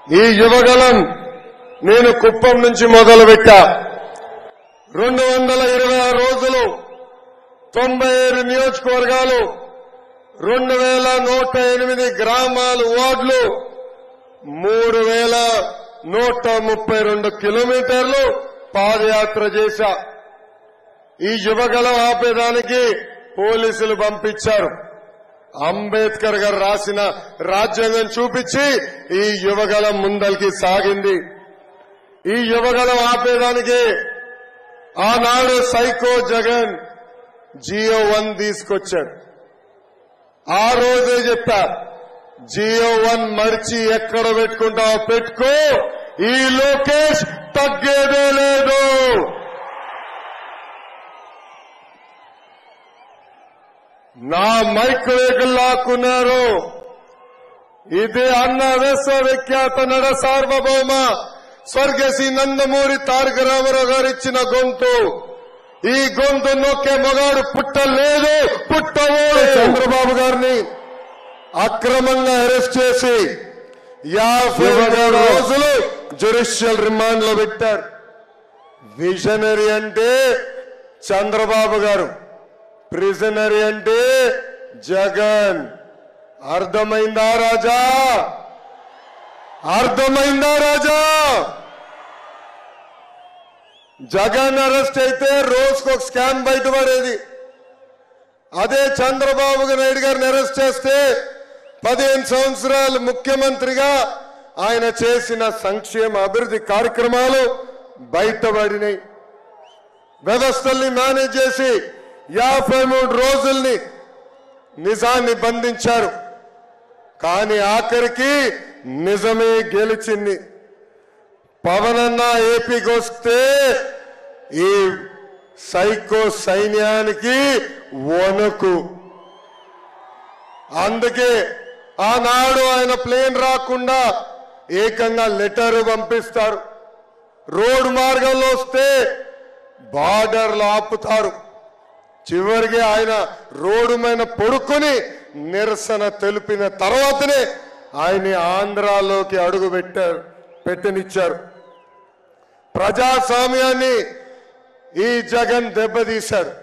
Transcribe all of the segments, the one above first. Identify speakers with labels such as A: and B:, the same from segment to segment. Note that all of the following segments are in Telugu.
A: ఈ యువగలం నేను కుప్పం నుంచి మొదలుపెట్టా. 226 రోజులు 97 నియోజకవర్గాలు 2108 గ్రామాలు వార్డులు 3132 కిలోమీటర్లు పాదయాత్ర చేశా. ఈ యువగలం ఆపేదానికి పోలీసులు పంపించారు. అంబేద్కర్ గారు రాసిన రాజ్యాంగం చూపించి ఈ యువగలం ముందరికి సాగింది. ఈ యువగలం ఆపేదానికి ఆనాడు సైకో జగన్ జియో 1 తీసుకొచ్చాడు. ఆ రోజే చెప్పా, జియో 1 మడిచి ఎక్కడ పెట్టుకుంటావో పెట్టుకో, ఈ లోకేష్ తగ్గేదే లేదు. నా మైక్ వేగులు లాక్కున్నారు. ఇది అన్న విశ్వవిఖ్యాత నడ సార్వభౌమ స్వర్గశ్రీ నందమూరి తారక రామారావు గారు ఇచ్చిన గొంతు. ఈ గొంతు నొక్కే మగాడు పుట్టలేదు, పుట్టవోడు. చంద్రబాబు గారిని అక్రమంగా అరెస్ట్ చేసి 57 రోజులు జ్యుడిషియల్ రిమాండ్ లో పెట్టారు. విజనరీ అంటే చంద్రబాబు గారు, ప్రిజనరీ అంటే జగన్. అర్థమైందా రాజా? అర్థమైందా రాజా? జగన్ అరెస్ట్ అయితే రోజుకొక స్కామ్ బయటపడేది. అదే చంద్రబాబు నాయుడు గారిని అరెస్ట్ చేస్తే 15 సంవత్సరాలు ముఖ్యమంత్రిగా ఆయన చేసిన సంక్షేమ అభివృద్ధి కార్యక్రమాలు బయటపడినాయి. వ్యవస్థల్ని మేనేజ్ చేసి 53 రోజుల్ని నిజాన్ని బంధించారు. కానీ ఆఖరికి నిజమే గెలిచింది. పవన్ అన్న ఏపీకి వస్తే ఈ సైకో సైన్యానికి వణుకు. అందుకే ఆనాడు ఆయన ప్లేన్ రాకుండా ఏకంగా లెటర్ పంపిస్తారు. రోడ్డు మార్గంలో వస్తే బార్డర్లు ఆపుతారు. చివరికి ఆయన రోడ్డు మీద పడుకొని నిరసన తెలిపిన తర్వాతనే ఆయన ఆంధ్రాలోకి అడుగు పెట్టనిచ్చారు. ప్రజాస్వామ్యాన్ని ఈ జగన్ దెబ్బతీశారు.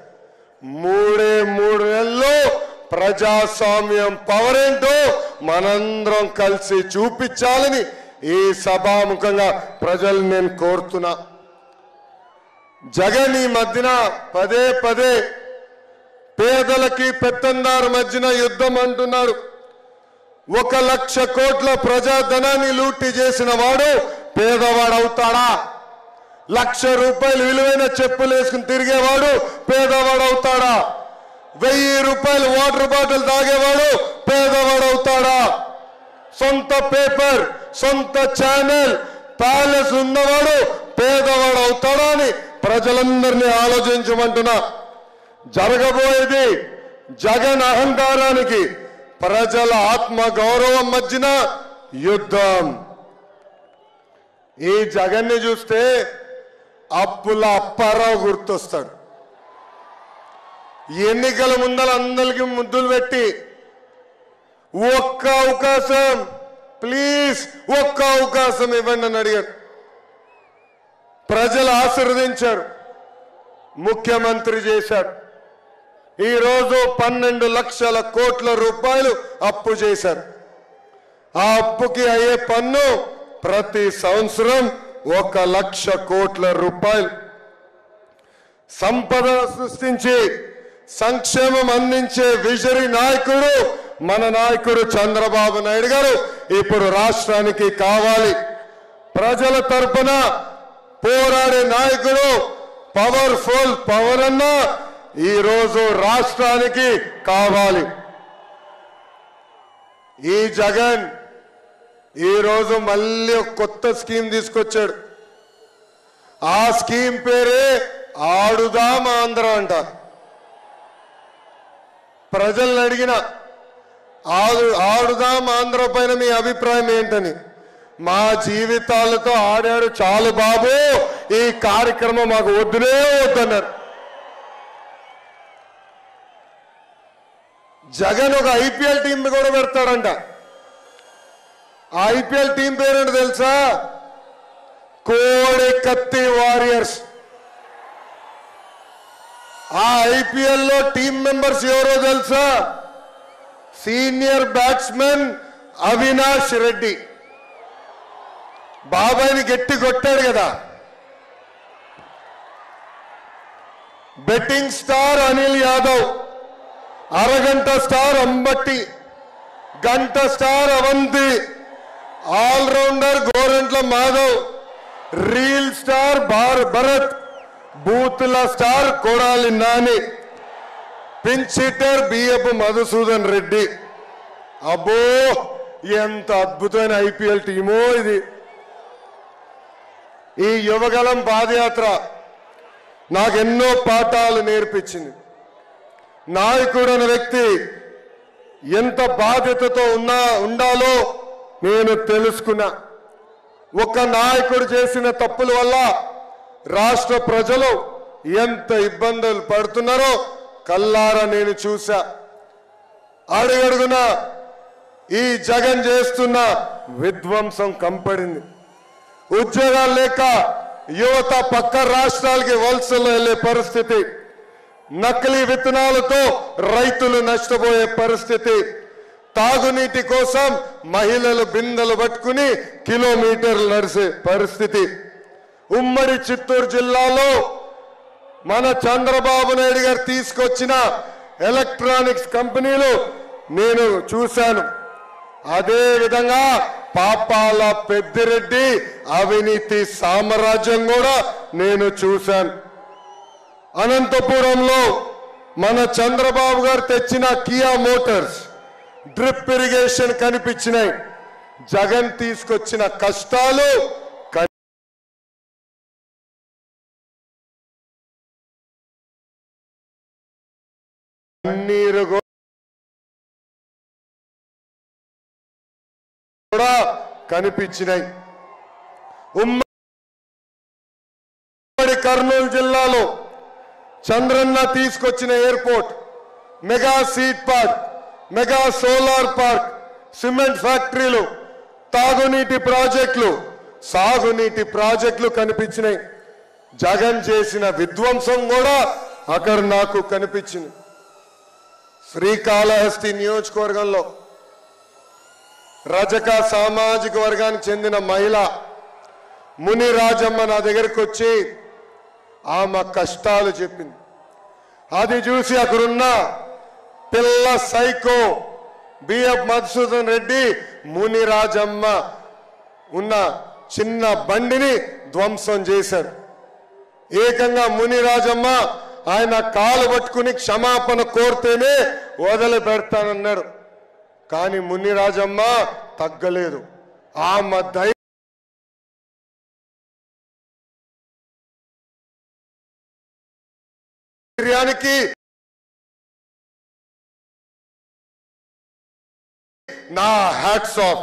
A: 3 నెలల్లో ప్రజాస్వామ్యం పవర్ ఏంటో మనందరం కలిసి చూపించాలని ఈ సభాముఖంగా ప్రజలు నేను కోరుతున్నా. జగన్ ఈ మధ్యన పదే పేదలకి పెత్తందారు మధ్యన యుద్ధం అంటున్నాడు. 1 లక్ష కోట్ల ప్రజాధనాన్ని లూటీ చేసిన వాడు పేదవాడు అవుతాడా? 1,00,000 రూపాయలు విలువైన చెప్పులు వేసుకుని తిరిగేవాడు పేదవాడు అవుతాడా? 1000 రూపాయలు వాటర్ బాటిల్ తాగేవాడు పేదవాడు అవుతాడా? సొంత పేపర్, సొంత ఛానల్, ప్యాలెస్ ఉన్నవాడు పేదవాడు అవుతాడా అని ప్రజలందరినీ ఆలోచించమంటున్నా. జరగబోయేది జగన్ అహంకారానికి ప్రజల ఆత్మ గౌరవం మధ్యన యుద్ధం. ఈ జగన్ని చూస్తే అప్పుల అప్పారావు గుర్తొస్తాడు. ఎన్నికల ముందర అందరికి ముద్దులు పెట్టి ఒక్క అవకాశం ప్లీజ్, ఒక్క అవకాశం ఇవ్వండి అని అడిగారు. ప్రజలు ఆశీర్వదించారు, ముఖ్యమంత్రి చేశారు. ఈరోజు 12 లక్షల కోట్ల రూపాయలు అప్పు చేశారు. ఆ అప్పుకి అయ్యే పన్ను ప్రతి సంవత్సరం 1 లక్ష కోట్ల రూపాయలు. సంపద సృష్టించి సంక్షేమం అందించే విజరీ నాయకుడు మన నాయకుడు చంద్రబాబు నాయుడు గారు ఇప్పుడు రాష్ట్రానికి కావాలి. ప్రజల తరపున పోరాడే నాయకుడు పవర్ఫుల్ పవన్ అన్న ఈరోజు రాష్ట్రానికి కావాలి. ఈ జగన్ ఈరోజు మళ్ళీ ఒక కొత్త స్కీమ్ తీసుకొచ్చాడు. ఆ స్కీమ్ పేరే ఆడుదాం ఆంధ్ర అంట. ప్రజల్ని అడిగిన ఆడుదాం ఆంధ్ర పైన మీ అభిప్రాయం ఏంటని. మా జీవితాలతో ఆడాడు చాలు బాబు, ఈ కార్యక్రమం మాకు వద్దునే వద్దన్నారు. జగన్ ఒక ఐపీఎల్ టీం కూడా పెడతాడంట. ఆ ఐపీఎల్ టీం పేరేంటో తెలుసా? కోడి కత్తి వారియర్స్. ఆ ఐపీఎల్ లో టీం మెంబర్స్ ఎవరో తెలుసా? Senior batsmen Avinash Reddy. బాబాయిని గట్టి కొట్టాడు కదా. బెట్టింగ్ స్టార్ అనిల్ యాదవ్, అరగంట స్టార్ అంబట్టి, గంట star Avanti, allrounder Gorantla Madhav, reel star Bharat, బూతుల star Kodali Nani, pinch hitter BF Madhusudan Reddy. అబ్బో ఎంత అద్భుతమైన ఐపీఎల్ టీమో ఇది. ఈ యువగలం పాదయాత్ర నాకెన్నో పాఠాలు నేర్పించింది. నాయకుడు అనే వ్యక్తి ఎంత బాధ్యతతో ఉండాలో నేను తెలుసుకున్నా. ఒక నాయకుడు చేసిన తప్పుల వల్ల రాష్ట్ర ప్రజలు ఎంత ఇబ్బందులు పడుతున్నారో కల్లారా నేను చూసా. అడుగడుగున ఈ జగన్ చేస్తున్న విధ్వంసం కంపడింది. ఉద్యోగాలు లేక యువత పక్క రాష్ట్రాలకి వలసలు వెళ్లే పరిస్థితి, నకిలీ విత్తనాలతో రైతులు నష్టపోయే పరిస్థితి, తాగునీటి కోసం మహిళలు బిందెలు పట్టుకుని కిలోమీటర్లు నడిచే పరిస్థితి. ఉమ్మడి చిత్తూరు జిల్లాలో మన చంద్రబాబు నాయుడు గారు తీసుకొచ్చిన ఎలక్ట్రానిక్స్ కంపెనీలు నేను చూశాను. అదే విధంగా పాపాల పెద్దిరెడ్డి అవినీతి సామ్రాజ్యం కూడా నేను చూశాను. అనంతపురంలో మన చంద్రబాబు గారు తెచ్చిన కియా మోటార్స్ డ్రిప్ ఇరిగేషన్ కనిపించినాయి. జగన్ తీసుకొచ్చిన కష్టాలు కన్నీరు కూడా కనిపించినాయి. ఉమ్మడి కర్నూలు జిల్లాలో చంద్రన్న తీసుకొచ్చిన airport, mega seed park, mega solar park, cement ఫ్యాక్టరీలు, తాగునీటి ప్రాజెక్టులు, సాగునీటి ప్రాజెక్టులు కనిపించినాయి. జగన్ చేసిన విధ్వంసం కూడా అక్కడ నాకు కనిపించింది. శ్రీకాళహస్తి నియోజకవర్గంలో రజక సామాజిక వర్గానికి చెందిన మహిళ ముని రాజమ్మ నా దగ్గరికి వచ్చి ఆమె కష్టాలు చెప్పింది. అది చూసి అక్కడున్న పిల్ల సైకో బిఎఫ్ మధుసూదన్ రెడ్డి ముని రాజమ్మ ఉన్న చిన్న బండిని ధ్వంసం చేశాడు. ఏకంగా ముని రాజమ్మ ఆయన కాలు పట్టుకుని క్షమాపణ కోరితేనే వదిలిపెడతానన్నాడు. కానీ ముని రాజమ్మ తగ్గలేదు. ఆమె ధైర్యానికి నా హ్యాట్స్ ఆఫ్.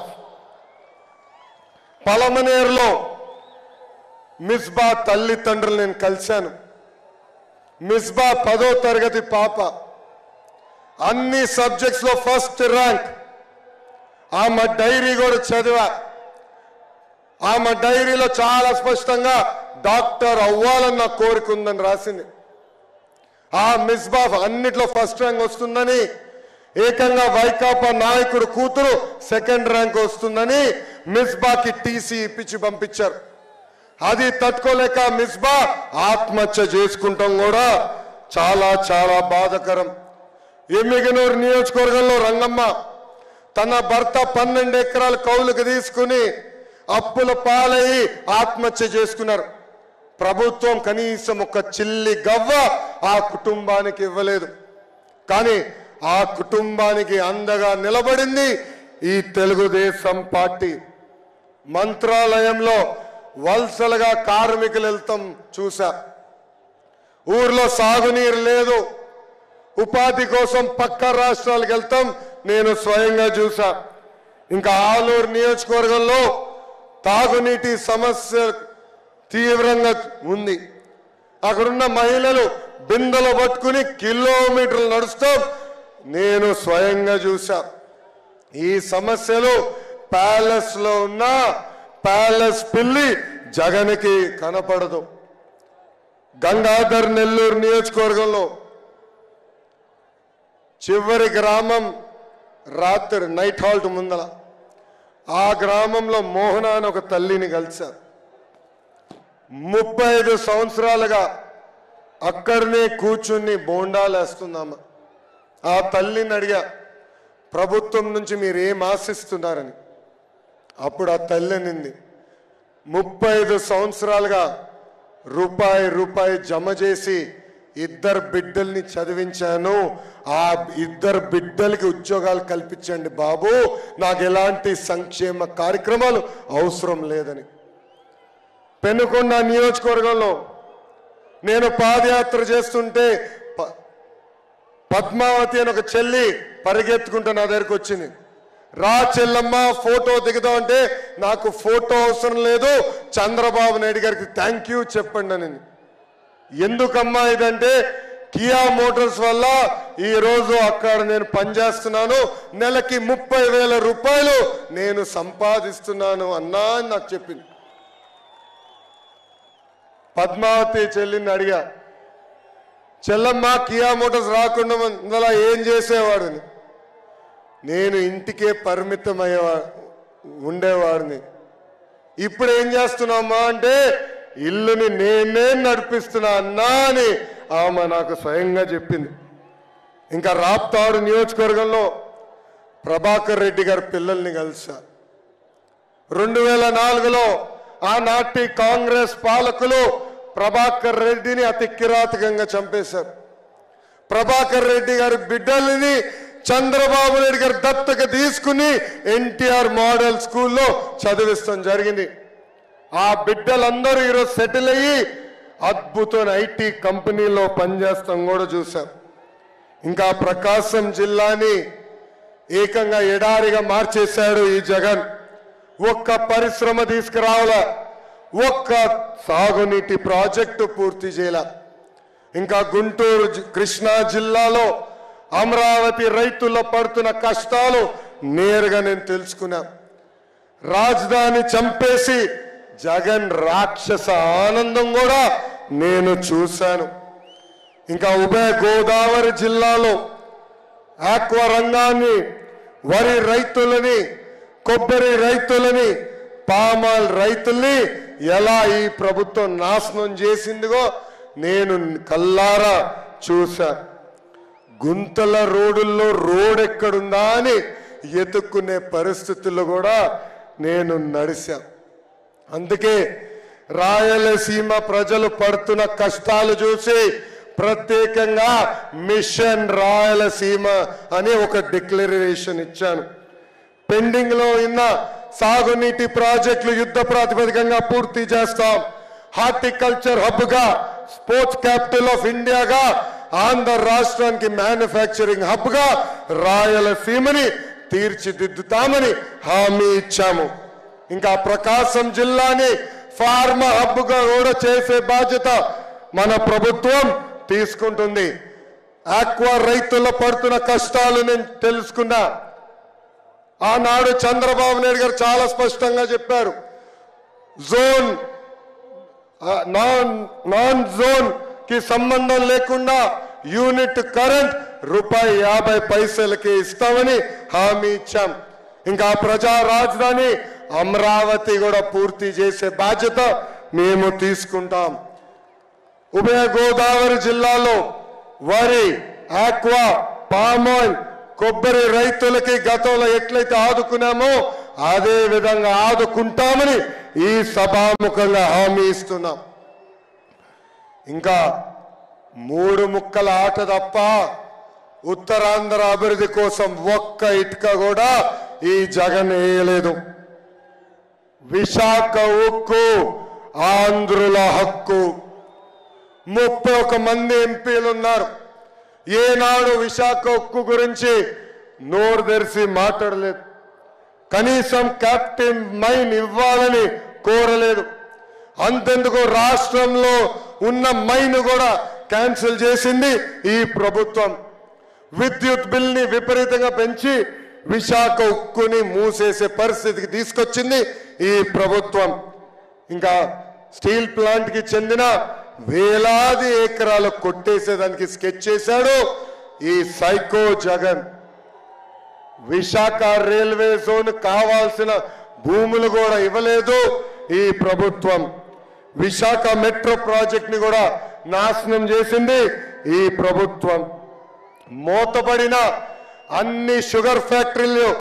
A: పలమనేరులో మిస్బా తల్లిదండ్రులు నేను కలిశాను. మిస్బా 10వ తరగతి పాప, అన్ని సబ్జెక్ట్స్ లో ఫస్ట్ ర్యాంక్. ఆమె డైరీ కూడా చదివా. ఆమె డైరీలో చాలా స్పష్టంగా డాక్టర్ అవ్వాలన్న కోరిక ఉందని రాసింది. ఆ మిస్బా అన్నిట్లో ఫస్ట్ ర్యాంక్ వస్తుందని, ఏకంగా వైకాపా నాయకుడు కూతురు సెకండ్ ర్యాంక్ వస్తుందని మిస్బాకి టీసీ ఇప్పించి పంపించారు. అది తట్టుకోలేక మిస్బా ఆత్మహత్య చేసుకుంటాం కూడా చాలా చాలా బాధాకరం. ఎమ్మిగనూరు నియోజకవర్గంలో రంగమ్మ తన భర్త 12 ఎకరాల కౌలుకు తీసుకుని అప్పుల పాలయ్యి ఆత్మహత్య చేసుకున్నారు. ప్రభుత్వం కనీసం ఒక చిల్లి గవ్వ ఆ కుటుంబానికి ఇవ్వలేదు. కానీ ఆ కుటుంబానికి అండగా నిలబడింది ఈ తెలుగుదేశం పార్టీ. మంత్రాలయంలో వలసలుగా కార్మికులు వెళ్తాం చూసా. ఊర్లో సాగునీరు లేదు, ఉపాధి కోసం పక్క రాష్ట్రాలకు వెళ్తాం నేను స్వయంగా చూసా. ఇంకా ఆలూరు నియోజకవర్గంలో తాగునీటి సమస్య తీవ్రంగా ఉంది. అక్కడున్న మహిళలు బిందెలు పట్టుకుని కిలోమీటర్లు నడుస్తాం నేను స్వయంగా చూసా. ఈ సమస్యలు ప్యాలెస్ లో ఉన్న ప్యాలెస్ పిల్లి జగన్కి కనపడదు. గంగాధర్ నెల్లూరు నియోజకవర్గంలో చివరి గ్రామం రాత్రి నైట్ హాల్ట్ ముందల ఆ గ్రామంలో మోహన అని ఒక తల్లిని కలిశారు. 35 సంవత్సరాలుగా అక్కడనే కూర్చుని బోండాలు వేస్తున్నామా. ఆ తల్లిని అడిగా, ప్రభుత్వం నుంచి మీరు ఏం ఆశిస్తున్నారని. అప్పుడు ఆ తల్లి అనింది, 35 సంవత్సరాలుగా రూపాయి జమ చేసి 2 బిడ్డల్ని చదివించాను. ఆ 2 బిడ్డలకి ఉద్యోగాలు కల్పించండి బాబు, నాకు ఎలాంటి సంక్షేమ కార్యక్రమాలు అవసరం లేదని. పెనుకొండ నియోజకవర్గంలో నేను పాదయాత్ర చేస్తుంటే పద్మావతి అని ఒక చెల్లి పరిగెత్తుకుంటూ నా దగ్గరకు వచ్చింది. రా చెల్లమ్మ ఫోటో దిగుదాం అంటే, నాకు ఫోటో అవసరం లేదు, చంద్రబాబు నాయుడు గారికి థ్యాంక్ యూ చెప్పండి అని. ఎందుకమ్మా ఇదంటే, కియా మోటార్స్ వల్ల ఈరోజు అక్కడ నేను పనిచేస్తున్నాను, నెలకి 30,000 రూపాయలు నేను సంపాదిస్తున్నాను అన్నా అని నాకు చెప్పింది. పద్మావతి చెల్లిని అడిగా, చెల్లమ్మ కియా మోటార్స్ రాకుండా ముందలా ఏం చేసేవాడిని. నేను ఇంటికే ఉండేవాడిని. ఇప్పుడు ఏం చేస్తున్నామా అంటే, ఇల్లుని నేనే నడిపిస్తున్నా అన్నా అని ఆమె నాకు స్వయంగా చెప్పింది. ఇంకా రాప్తాడు నియోజకవర్గంలో ప్రభాకర్ రెడ్డి గారి పిల్లల్ని కలిసా. 2004లో ఆనాటి కాంగ్రెస్ పాలకులు ప్రభాకర్ రెడ్డిని అతి కిరాతకంగా చంపేశారు. ప్రభాకర్ రెడ్డి గారి బిడ్డల్ని చంద్రబాబు నాయుడు గారు దత్తక తీసుకుని ఎన్టీఆర్ మోడల్ స్కూల్లో చదివిస్తాం జరిగింది. ఆ బిడ్డలందరూ ఈరోజు సెటిల్ అయ్యి అద్భుతమైన ఐటీ కంపెనీలో పనిచేస్తాం కూడా చూసాం. ఇంకా ప్రకాశం జిల్లాని ఏకంగా ఎడారిగా మార్చేశాడు ఈ జగన్. ఒక్క పరిశ్రమ తీసుకురావాలా, ఒక్క సాగునీటి ప్రాజెక్టు పూర్తి చేయాల. ఇంకా గుంటూరు కృష్ణా జిల్లాలో అమరావతి రైతుల్లో పడుతున్న కష్టాలు నేరుగా నేను తెలుసుకున్నా. రాజధాని చంపేసి జగన్ రాక్షస ఆనందం కూడా నేను చూశాను. ఇంకా ఉభయ గోదావరి జిల్లాలో ఆక్వా రంగాన్ని, వరి రైతులని, కొబ్బరి రైతులని, పామాయిల్ రైతుల్ని ఎలా ఈ ప్రభుత్వం నాశనం చేసిందిగో నేను కల్లారా చూశా. గుంతల రోడ్డుల్లో రోడ్ ఎక్కడుందా అని ఎత్తుక్కునే పరిస్థితుల్లో కూడా నేను నడిచా. అందుకే రాయలసీమ ప్రజలు పడుతున్న కష్టాలు చూసి ప్రత్యేకంగా మిషన్ రాయలసీమ అని ఒక డిక్లరేషన్ ఇచ్చాను. పెండింగ్ లో ఉన్న సాగునీటి ప్రాజెక్టులు యుద్ధ ప్రాతిపదికంగా పూర్తి చేస్తాం. హార్టికల్చర్ హబ్ గా, స్పోర్ట్స్ క్యాపిటల్ ఆఫ్ ఇండియాగా, ఆంధ్ర రాష్ట్రానికి మ్యానుఫ్యాక్చరింగ్ హబ్ గా రాయలసీమని తీర్చిదిద్దుతామని హామీ ఇచ్చాము. ఇంకా ప్రకాశం జిల్లాని ఫార్మా హబ్ గా కూడా చేసే బాధ్యత మన ప్రభుత్వం తీసుకుంటుంది. ఆక్వా రైతుల్లో పడుతున్న కష్టాలు నేను తెలుసుకున్నా. ఆనాడు చంద్రబాబు నాయుడు గారు చాలా స్పష్టంగా చెప్పారు, జోన్ నాన్ జోన్ కి సంబంధం లేకుండా యూనిట్ కరెంట్ ₹50 ఇస్తామని హామీ ఇచ్చాం. ఇంకా ప్రజా రాజధాని అమరావతి కూడా పూర్తి చేసే బాధ్యత మేము తీసుకుంటాం. ఉభయ గోదావరి జిల్లాలో వరి, ఆక్వా, పామాయిల్, కొబ్బరి రైతులకి గతంలో ఎట్లయితే ఆదుకున్నామో అదే విధంగా ఆదుకుంటామని ఈ సభాముఖంగా హామీ ఇస్తున్నాం. ఇంకా 3 ముక్కల ఆట తప్ప ఉత్తరాంధ్ర అభివృద్ధి కోసం ఒక్క ఇటుక కూడా ఈ జగన్ వేయలేదు. విశాఖ ఉక్కు ఆంధ్రుల హక్కు. 31 మంది ఎంపీలు ఉన్నారు. ఏనాడు విశాఖ ఉక్కు గురించి నోరు తెరిచి మాట్లాడలేదు. కనీసం క్యాప్టెన్ మైన్ ఇవ్వాలని కోరలేదు. అంతెందుకు రాష్ట్రంలో ఉన్న మైన్ కూడా క్యాన్సిల్ చేసింది ఈ ప్రభుత్వం. విద్యుత్ బిల్ని విపరీతంగా పెంచి విశాఖ ఉక్కుని మూసేసే పరిస్థితికి తీసుకొచ్చింది ఈ ప్రభుత్వం. ఇంకా స్టీల్ ప్లాంట్ కి చెందిన వేలాది ఎకరాలు కొట్టేసేదానికి స్కెచ్ చేశాడు ఈ psycho Jagan. Visakha railway zone కావాల్సిన భూములు కూడా ఇవ్వలేదు ఈ ప్రభుత్వం. విశాఖ మెట్రో ప్రాజెక్ట్ ని కూడా నాశనం చేసింది ఈ ప్రభుత్వం. మూతపడిన అన్ని షుగర్ ఫ్యాక్టరీలు